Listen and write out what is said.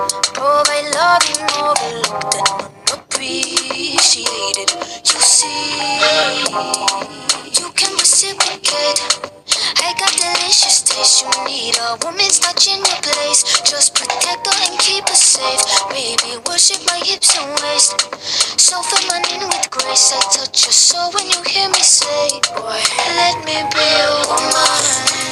Provide loving overlooked and unappreciated. You see, you can reciprocate. I got delicious taste. You need a woman's touch in your place. Just protect her and keep her safe. Baby, worship my hips and waist. So feminine with grace. I touch your soul when you hear me say, boy, let me be a woman.